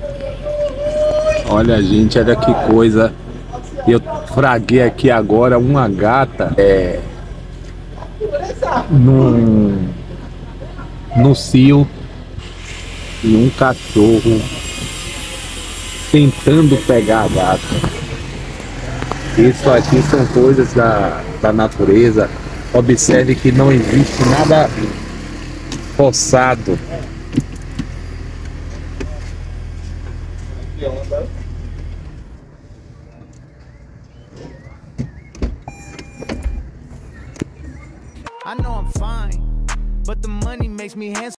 Olha, gente, olha que coisa. Eu fraguei aqui agora uma gata num, no cio e um cachorro tentando pegar a gata. Isso aqui são coisas da natureza. Observe que não existe nada forçado. I know I'm fine, but the money makes me handsome.